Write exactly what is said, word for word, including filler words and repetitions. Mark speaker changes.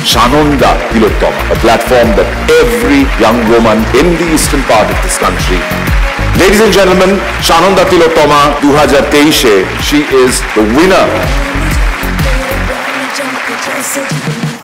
Speaker 1: Sananda Tilottama, a platform that every young woman in the eastern part of this country. Ladies and gentlemen, Sananda Tilottama two thousand twenty, she is the winner.